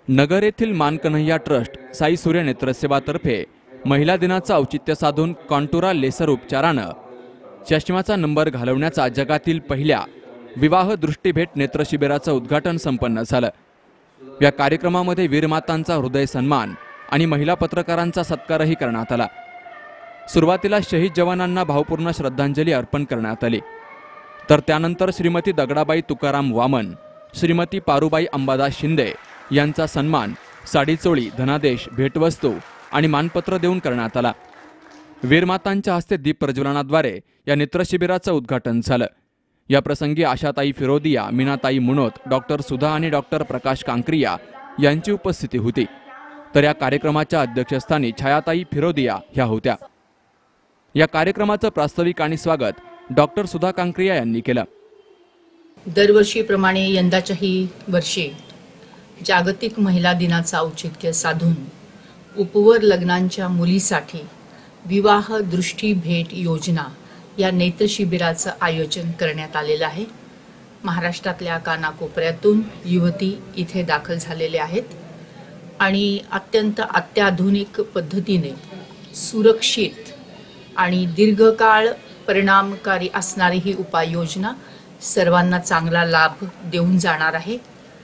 नगर येथील मानकन्हैया ट्रस्ट साई सूर्य नेत्रसेवातर्फे महिला दिनाचं औचित्य साधून कॉन्टुरा लेसर उपचारानं चष्म्याचा नंबर घालवण्याचा जगातील पहिल्या विवाह दृष्टीभेट नेत्रशिबिराचं उद्घाटन संपन्न झालं। या कार्यक्रमामध्ये वीरमातांचा हृदय सन्मान आणि महिला पत्रकारांचा सत्कारही करण्यात आला। सुरुवातीला शहीद जवानांना भावपूर्ण श्रद्धांजली अर्पण करण्यात आली, तर त्यानंतर श्रीमती दगडाबाई तुकाराम वामन, श्रीमती पारुबाई अंबादास शिंदे यांचा सन्मान साडीचोळी, धनादेश, भेटवस्तू आणि मानपत्र देऊन करण्यात आला। वीरमातांच्या हस्ते दीप प्रज्वलनाद्वारे या नेत्रशिबिराचं उद्घाटन झालं। या प्रसंगी आशाताई फिरोदिया, मीनाताई मुनोत, डॉक्टर सुधा आणि डॉक्टर प्रकाश कांक्रिया यांची उपस्थिती होती, तर या कार्यक्रमाच्या अध्यक्षस्थानी छायाताई फिरोदिया ह्या होत्या। या कार्यक्रमाचं प्रास्ताविक आणि स्वागत डॉक्टर सुधा कांक्रिया यांनी केलं। दरवर्षीप्रमाणे यंदाच्याही वर्षी जागतिक महिला दिनाचं औचित्य साधून उपवर लग्नांच्या मुलीसाठी विवाह दृष्टी भेट योजना या नेत्रशिबिराचं आयोजन करण्यात आलेलं आहे। महाराष्ट्रातल्या कानाकोपऱ्यातून युवती इथे दाखल झालेले आहेत आणि अत्यंत अत्याधुनिक पद्धतीने सुरक्षित आणि दीर्घकाळ परिणामकारी असणारी ही उपाययोजना सर्वांना चांगला लाभ देऊन जाणार आहे।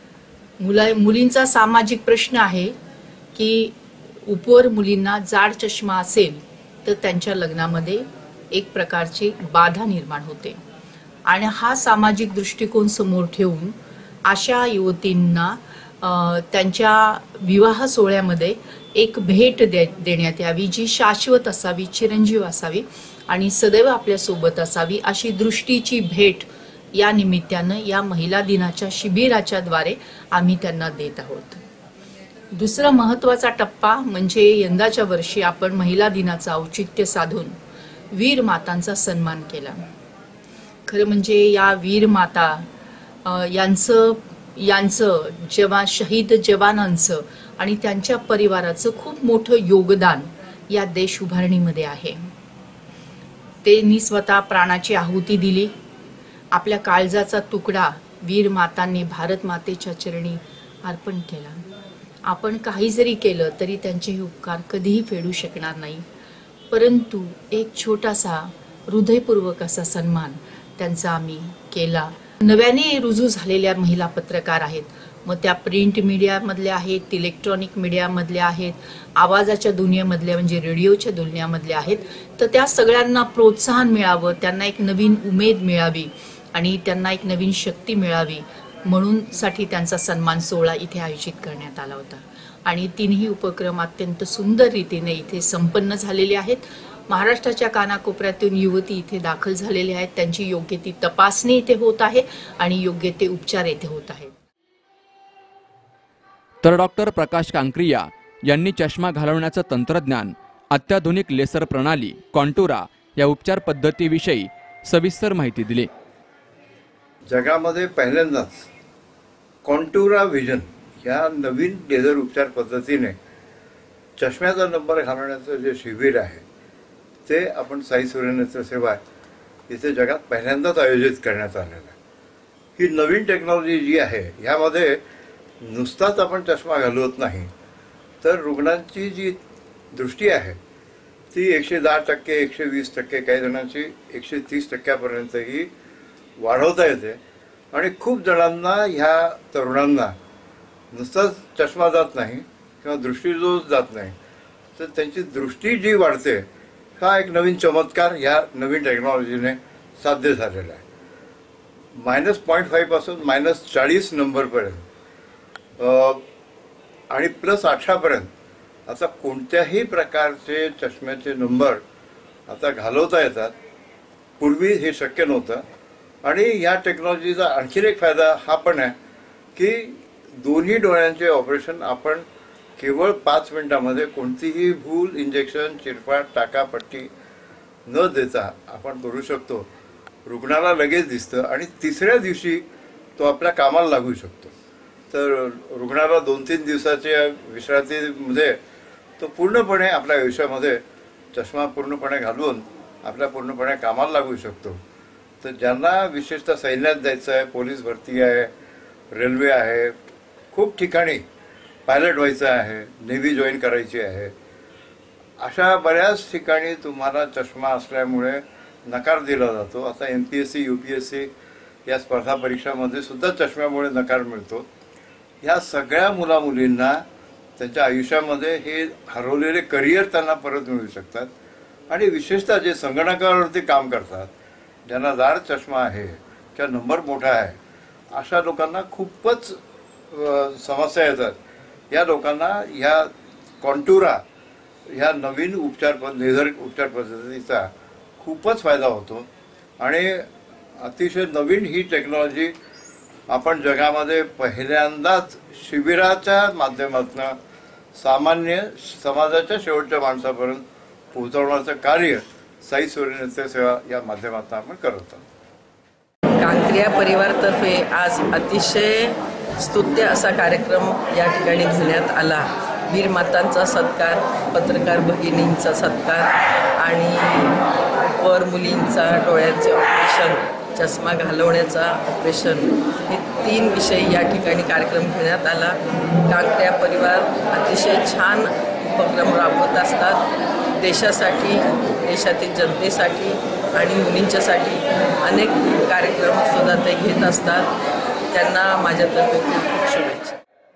मुलींचा सामाजिक प्रश्न आहे की उपवर मुलींना जाड चष्मा असेल तर त्यांच्या लग्नामध्ये एक प्रकारची बाधा निर्माण होते आणि हा सामाजिक दृष्टिकोन समोर ठेवून अशा युवतींना त्यांच्या विवाह सोहळ्यामध्ये एक भेट देण्यात यावी, जी शाश्वत असावी, चिरंजीव असावी आणि सदैव आपल्या सोबत असावी, अशी दृष्टीची भेट या निमित्तानं या महिला दिनाच्या शिबिराच्या द्वारे आम्ही त्यांना देत आहोत। दुसरा महत्त्वाचा टप्पा म्हणजे यंदाच्या वर्षी आपण महिला दिनाचं औचित्य साधून वीर मातांचा सन्मान केला। खरं म्हणजे या वीर माता यांचं जेव्हा शहीद जवानांचं आणि त्यांच्या परिवाराचं खूप मोठं योगदान या देश उभारणीमध्ये आहे। त्यांनी स्वतः प्राणाची आहुती दिली। आपल्या काळजाचा तुकडा वीर मातांनी भारत मातेच्या चरणी अर्पण केला। आपण काही जरी केलं तरी त्यांचे हे उपकार कधीही फेडू शकणार नाही, परंतु एक छोटासा हृदयपूर्वक असा सन्मान त्यांचा आम्ही केला। नव्याने रुजू झालेल्या महिला पत्रकार आहेत, मग त्या प्रिंट मीडियामधल्या आहेत, इलेक्ट्रॉनिक मीडियामधल्या आहेत, आवाजाच्या दुनियेमधल्या म्हणजे रेडिओच्या दुनियेमधल्या आहेत, तर त्या सगळ्यांना प्रोत्साहन मिळावं, त्यांना एक नवीन उमेद मिळावी आणि त्यांना एक नवीन शक्ती मिळावी म्हणून साठी त्यांचा सन्मान सोहळा इथे आयोजित करण्यात आला होता आणि तीनही उपक्रम अत्यंत सुंदर रीतीने इथे संपन्न झालेले आहेत। महाराष्ट्राच्या कानाकोपऱ्यातून युवती इथे दाखल झालेल्या आहेत, त्यांची योग्य ती तपासणी इथे होत आहे आणि योग्य ते उपचार इथे होत आहेत। तर डॉक्टर प्रकाश कांक्रिया यांनी चष्मा घालवण्याचं तंत्रज्ञान, अत्याधुनिक लेसर प्रणाली, कॉन्टुरा या उपचार पद्धतीविषयी सविस्तर माहिती दिली। जगामध्ये पहिल्यांदाच कॉन्टुरा विजन या नवीन लेझर उपचार पद्धतीने चष्म्याचा नंबर घालवण्याचं जे शिबिर आहे ते आपण साई सूर्य नेत्रसेवा इथे जगात पहिल्यांदाच आयोजित करण्यात आलेलं आहे। ही नवीन टेक्नॉलॉजी जी आहे ह्यामध्ये नुसताच आपण चष्मा घालवत नाही, तर रुग्णांची जी दृष्टी आहे ती 110%, 120%, काही जणांची 130%पर्यंतही वाढवता येते आणि खूप जणांना, ह्या तरुणांना नुसताच चष्मा जात नाही किंवा दृष्टीदोष जात नाही, तर त्यांची दृष्टी जी वाढते हा एक नवीन चमत्कार ह्या नवीन टेक्नॉलॉजीने साध्य झालेला आहे। -0.5 पासून -40 नंबरपर्यंत आणि +18 पर्यंत आता कोणत्याही प्रकारचे चष्म्याचे नंबर आता घालवता येतात। पूर्वी हे शक्य नव्हतं आणि या टेक्नॉलॉजीचा आणखीन एक फायदा हा पण आहे की दोन्ही डोळ्यांचे ऑपरेशन आपण केवळ 5 मिनिटांमध्ये कोणतीही भूल, इंजेक्शन, चिरफाड, टाकापट्टी न देता आपण करू शकतो। रुग्णाला लगेच दिसतं आणि तिसऱ्या दिवशी तो आपल्या कामाला लागू शकतो। तर रुग्णाला 2-3 दिवसाच्या विश्रांतीमध्ये तो पूर्णपणे आपल्या आयुष्यामध्ये चष्मा पूर्णपणे घालवून आपल्या पूर्णपणे कामाला लागू शकतो। तर ज्यांना विशेषतः सैन्यात जायचं आहे, पोलीस भरती आहे, रेल्वे आहे, खूप ठिकाणी पायलट व्हायचं आहे, नेव्ही जॉईन करायची आहे, अशा बऱ्याच ठिकाणी तुम्हाला चष्मा असल्यामुळे नकार दिला जातो. आता MPSC UPSC या स्पर्धा परीक्षामध्ये सुद्धा चष्म्यामुळे नकार मिळतो. ह्या सगळ्या मुलामुलींना त्यांच्या आयुष्यामध्ये हे हरवलेले करिअर त्यांना परत मिळू शकतात. आणि विशेषतः जे संगणकावरती काम करतात, ज्यांना जाड चष्मा आहे किंवा नंबर मोठा आहे, अशा लोकांना खूपच समस्या येतात. या लोकांना ह्या कॉन्टुरा ह्या नवीन लेझर उपचार पद्धतीचा खूपच फायदा होतो. आणि अतिशय नवीन ही टेक्नॉलॉजी आपण जगामध्ये पहिल्यांदाच शिबिराच्या माध्यमातून सामान्य समाजाच्या शेवटच्या माणसापर्यंत पोहोचवण्याचं कार्य साई सूर्य नेत्र सेवा या माध्यमातून आपण करत आहोत. कांक्रिया परिवारतर्फे आज अतिशय स्तुत्य असा कार्यक्रम या ठिकाणी घेण्यात आला. वीर मातांचा सत्कार, पत्रकार भगिनींचा सत्कार आणि वर मुलींचा डोळ्यांचे ऑपरेशन, चष्मा घालवण्याचा ऑपरेशन, हे 3 विषय या ठिकाणी कार्यक्रम घेण्यात आला. कांक्रिया परिवार अतिशय छान उपक्रम राबवत असतात. देशासाठी, देशातील जनतेसाठी आणि मुलींच्यासाठी अनेक कार्यक्रमसुद्धा ते घेत असतात. त्यांना माझ्यातर्फे खूप खूप शुभेच्छा.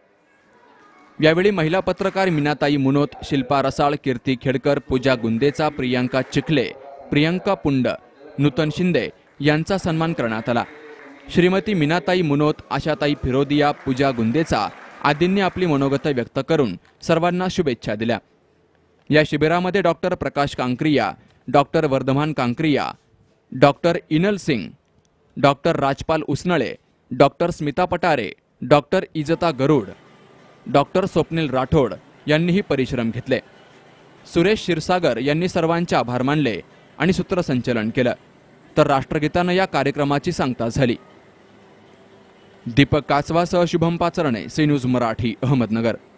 यावेळी महिला पत्रकार मीनाताई मुनोत, शिल्पा रसाळ, कीर्ती खेडकर, पूजा गुंदेचा, प्रियांका चिखले, प्रियंका पुंड, नूतन शिंदे यांचा सन्मान करण्यात आला. श्रीमती मीनाताई मुनोत, आशाताई फिरोदिया, पूजा गुंदेचा आदींनी आपली मनोगत व्यक्त करून सर्वांना शुभेच्छा दिल्या. या शिबिरामध्ये doctor Prakash Kankriya, doctor Vardhaman Kankriya, doctor Inal Singh, doctor Rajpal Usanale, doctor Smita Patare, doctor Ijata Garud, doctor Swapnil Rathod यांनीही परिश्रम घेतले. सुरेश क्षीरसागर यांनी सर्वांचे आभार मानले आणि सूत्रसंचलन केलं. तर राष्ट्रगीतानं या कार्यक्रमाची सांगता झाली. दीपक काचवासह शुभम पाचरणे, सी न्यूज मराठी, अहमदनगर.